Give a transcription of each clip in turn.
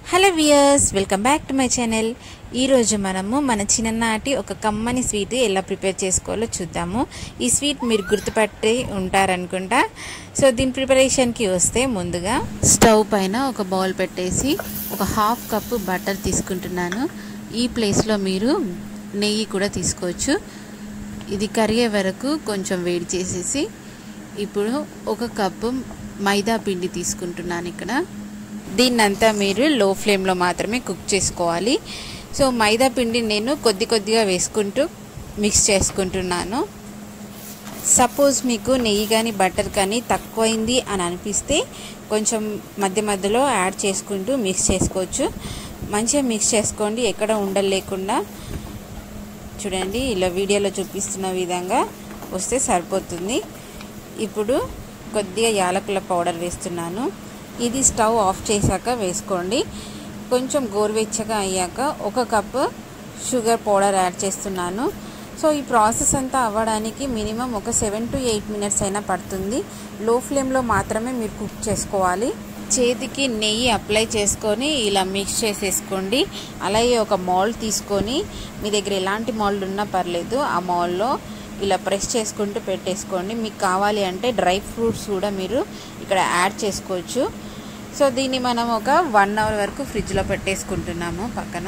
Hello viewers, welcome back to my channel. ఈరోజు మనము మన చిన్ననాటి ఒక కమ్మని స్వీట్ ఎలా ప్రిపేర్ చేసుకోవాలో చూద్దాము. ఈ స్వీట్ మీరు గుర్తుపట్టి ఉంటారనుకుంటా. సో దీని ప్రిపరేషన్కి వస్తే ముందుగా స్టవ్ పైన ఒక బౌల్ పెట్టేసి ఒక హాఫ్ కప్పు బటర్ తీసుకుంటున్నాను. ఈ ప్లేస్లో మీరు నెయ్యి కూడా తీసుకోవచ్చు. ఇది కరిగే వరకు కొంచెం వేడి చేసేసి ఇప్పుడు ఒక కప్పు మైదా పిండి తీసుకుంటున్నాను. ఇక్కడ దీన్నంతా మీరు లో ఫ్లేమ్లో మాత్రమే కుక్ చేసుకోవాలి. సో మైదా పిండి నేను కొద్దిగా వేసుకుంటూ మిక్స్ చేసుకుంటున్నాను. సపోజ్ మీకు నెయ్యి కానీ బటర్ కానీ తక్కువైంది అని అనిపిస్తే కొంచెం మధ్యలో యాడ్ చేసుకుంటూ మిక్స్ చేసుకోవచ్చు. మంచిగా మిక్స్ చేసుకోండి, ఎక్కడ ఉండలు లేకుండా. చూడండి, ఇలా వీడియోలో చూపిస్తున్న విధంగా వస్తే సరిపోతుంది. ఇప్పుడు కొద్దిగా యాలకుల పౌడర్ వేస్తున్నాను. ఇది స్టవ్ ఆఫ్ చేశాక వేసుకోండి. కొంచెం గోరువెచ్చగా అయ్యాక ఒక కప్పు షుగర్ పౌడర్ యాడ్ చేస్తున్నాను. సో ఈ ప్రాసెస్ అంతా అవ్వడానికి మినిమం ఒక 7 to 8 మినిట్స్ అయినా పడుతుంది. లో ఫ్లేమ్లో మాత్రమే మీరు కుక్ చేసుకోవాలి. చేతికి నెయ్యి అప్లై చేసుకొని ఇలా మిక్స్ చేసేసుకోండి. అలాగే ఒక మౌల్డ్ తీసుకొని, మీ దగ్గర ఎలాంటి మౌల్డ్ ఉన్నా పర్లేదు, ఆ మౌల్డ్లో ఇలా ప్రెస్ చేసుకుంటూ పెట్టేసుకోండి. మీకు కావాలి అంటే డ్రై ఫ్రూట్స్ కూడా మీరు ఇక్కడ యాడ్ చేసుకోవచ్చు. సో దీన్ని మనం ఒక 1 అవర్ వరకు ఫ్రిడ్జ్లో పెట్టేసుకుంటున్నాము పక్కన.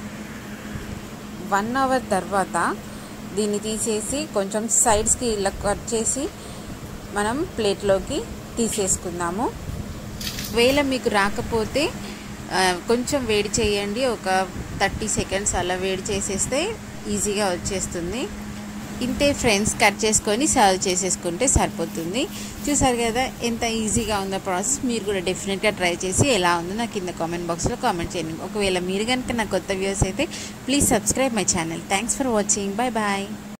1 అవర్ తర్వాత దీన్ని తీసేసి కొంచెం సైడ్స్కి ఇలా కట్ చేసి మనం ప్లేట్లోకి తీసేసుకుందాము. ఒకవేళ మీకు రాకపోతే కొంచెం వేడి చేయండి, ఒక 30 సెకండ్స్ అలా వేడి చేసేస్తే ఈజీగా వచ్చేస్తుంది. ఇంతే ఫ్రెండ్స్, కట్ చేసుకొని సర్వ్ చేసేసుకుంటే సరిపోతుంది. చూసారు కదా ఎంత ఈజీగా ఉందో ప్రాసెస్. మీరు కూడా డెఫినెట్గా ట్రై చేసి ఎలా ఉందో నాకు కింద కామెంట్ బాక్స్లో కామెంట్ చేయండి. ఒకవేళ మీరు కనుక నా కొత్త వ్యూవర్స్ అయితే please subscribe my channel. Thanks for watching. Bye bye.